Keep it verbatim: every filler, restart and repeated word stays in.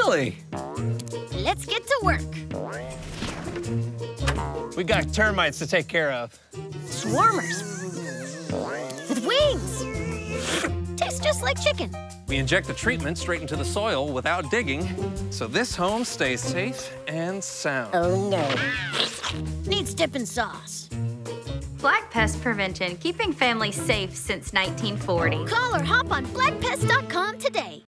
Really? Let's get to work. We got termites to take care of. Swarmers. With wings. Tastes just like chicken. We inject the treatment straight into the soil without digging, so this home stays safe and sound. Oh, no. Needs dipping sauce. Black Pest Prevention, keeping families safe since nineteen forty. Call or hop on black pest dot com today.